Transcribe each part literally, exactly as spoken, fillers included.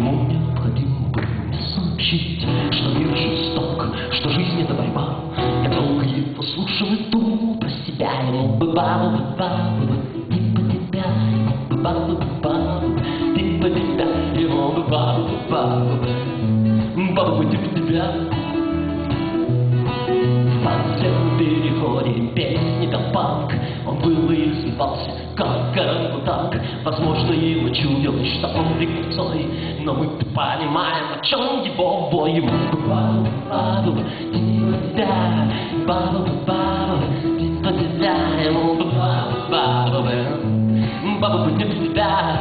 Ему необходимо было мне сообщить, что мир жесток, что жизнь это борьба. Я долго его слушал и думал про себя. Ему бы бабу, бабу, ты по тебя, ему бы бабу, бабу, ты по тебя, ему бы бабу, бабу, бабу, ты по тебя. По всем переходе песни пел панк. Он был и извивался, как орангутанг. Возможно, ему чудилось, что он рекцой, но мы понимаем, о чем его вой. Ему бабу, бабу, ты по тебя, бабу, бабу, ты по тебя, ему бабу, бабу, бабу, ты по тебя.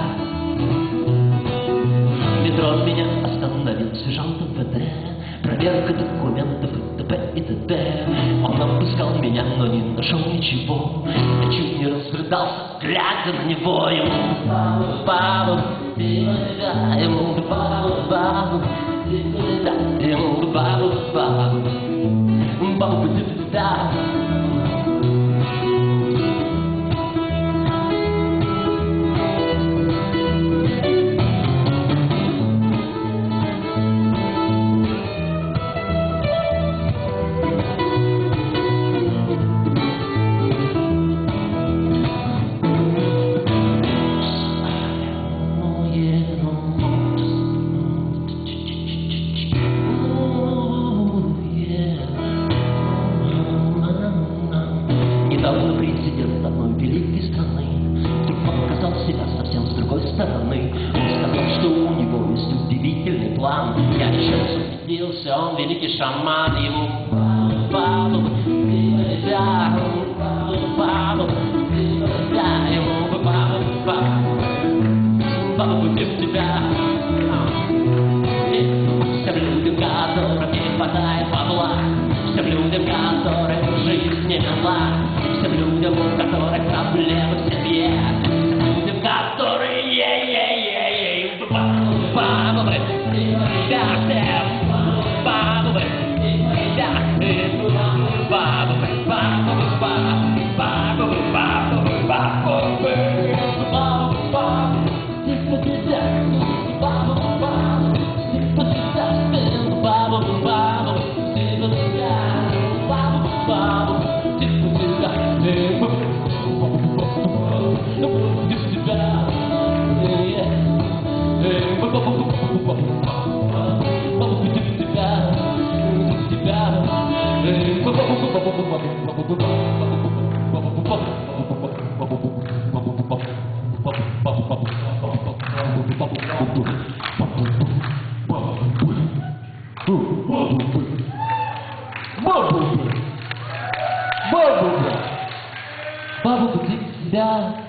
Метро меня остановил сержант МВД. Проверка документов и т.п. и т.д. Он обыскал меня, но не нашел ничего. Я чуть не разрыдался, глядя на него. Ему бабу, бабу, ты по тебя, ему бабу, бабу, ты по тебя, ему бабу, бабу, бабу, ты по тебя. Недавно президент одной великой страны вдруг показал себя совсем с другой стороны. Он сказал, что у него есть удивительный план. Я еще раз убедился, он великий шаман. Ему бабу, ты по тебя, бабу, ты по тебя, ему бабу, бабу, бабу, ты по тебя. Всем людям, которым не хватает бабла, всем людям, которым жизнь не мила, всем людям, у которых проблемы в семье, всем людям, которые е-е-е-е, бабу, бабу, да, всем бабу, да, бабу, бабу, бабу, бабу, бабу, бабу, бабу, бабу, типа тебя, бабу, бабу, типа тебя, бабу, бабу, типа тебя, бабу, бабу, типа тебя. Бабу, ты себя.